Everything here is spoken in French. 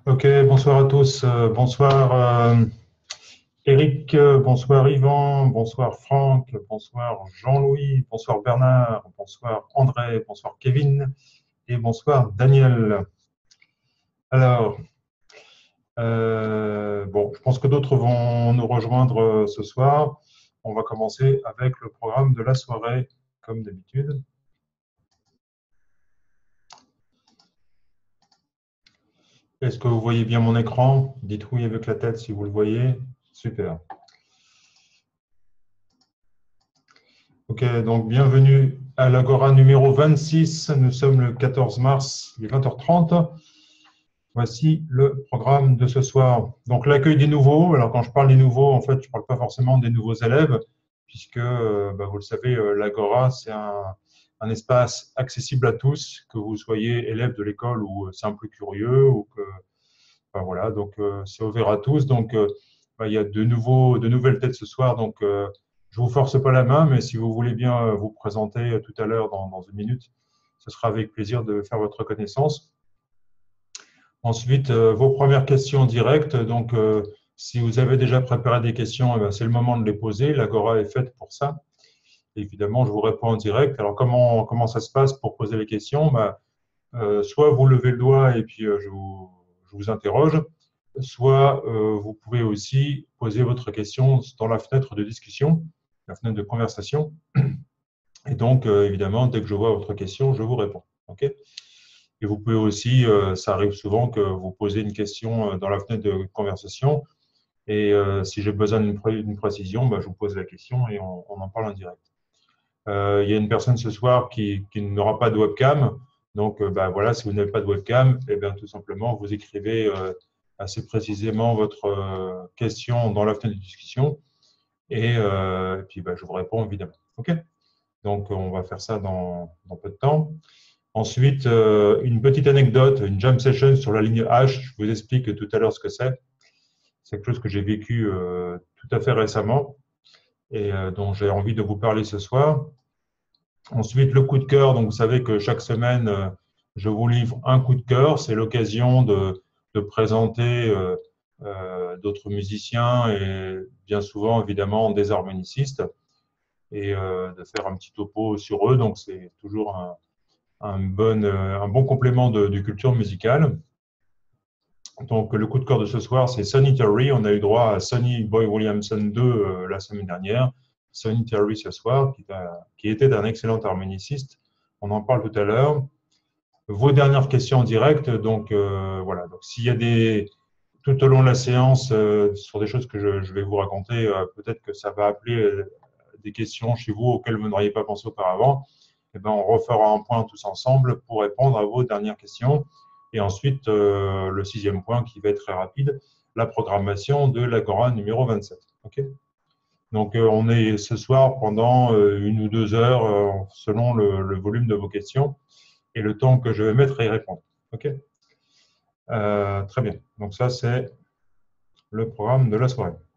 Ok, bonsoir à tous. Bonsoir Eric, bonsoir Yvan, bonsoir Franck, bonsoir Jean-Louis, bonsoir Bernard, bonsoir André, bonsoir Kevin et bonsoir Daniel. Alors, bon, je pense que d'autres vont nous rejoindre ce soir. On va commencer avec le programme de la soirée, comme d'habitude. Est-ce que vous voyez bien mon écran? Dites oui avec la tête si vous le voyez. Super. Ok, donc bienvenue à l'Agora numéro 26. Nous sommes le 14 mars, il est 20h30. Voici le programme de ce soir. Donc l'accueil des nouveaux. Alors quand je parle des nouveaux, en fait, je ne parle pas forcément des nouveaux élèves, puisque vous le savez, l'Agora, c'est un espace accessible à tous, que vous soyez élève de l'école ou simple curieux, ou que, enfin, voilà, donc c'est ouvert à tous. Donc il y a de nouvelles têtes ce soir. Donc je vous force pas la main, mais si vous voulez bien vous présenter tout à l'heure dans une minute, ce sera avec plaisir de faire votre connaissance. Ensuite, vos premières questions directes. Donc, si vous avez déjà préparé des questions, c'est le moment de les poser. L'Agora est faite pour ça. Évidemment, je vous réponds en direct. Alors, comment ça se passe pour poser les questions? Soit vous levez le doigt et puis je vous interroge, soit vous pouvez aussi poser votre question dans la fenêtre de discussion, la fenêtre de conversation. Et donc, évidemment, dès que je vois votre question, je vous réponds. OK? Et vous pouvez aussi, ça arrive souvent que vous posez une question dans la fenêtre de conversation. Et si j'ai besoin d'une précision, je vous pose la question et on en parle en direct. Il y a une personne ce soir qui n'aura pas de webcam. Donc, voilà, si vous n'avez pas de webcam, eh bien, tout simplement, vous écrivez assez précisément votre question dans la fenêtre de discussion. Et puis, je vous réponds évidemment. OK? Donc, on va faire ça dans peu de temps. Ensuite, une petite anecdote, une jam session sur la ligne H. Je vous explique tout à l'heure ce que c'est. C'est quelque chose que j'ai vécu tout à fait récemment et dont j'ai envie de vous parler ce soir. Ensuite, le coup de cœur. Donc, vous savez que chaque semaine, je vous livre un coup de cœur. C'est l'occasion de présenter d'autres musiciens et bien souvent, évidemment, des harmonicistes et de faire un petit topo sur eux. Donc, c'est toujours un bon complément de culture musicale. Donc, le coup de cœur de ce soir, c'est Sonny Terry. On a eu droit à Sonny Boy Williamson 2 la semaine dernière. Sonny Terry ce soir, qui était un excellent harmoniciste. On en parle tout à l'heure. Vos dernières questions en direct. Donc, voilà. Donc, s'il y a tout au long de la séance, sur des choses que je vais vous raconter, peut-être que ça va appeler des questions chez vous auxquelles vous n'auriez pas pensé auparavant. Eh ben, on refera un point tous ensemble pour répondre à vos dernières questions. Et ensuite, le sixième point qui va être très rapide, la programmation de l'Agora numéro 27. Okay, donc, on est ce soir pendant 1 ou 2 heures, selon le volume de vos questions et le temps que je vais mettre à y répondre. Okay, très bien. Donc, ça, c'est le programme de la soirée.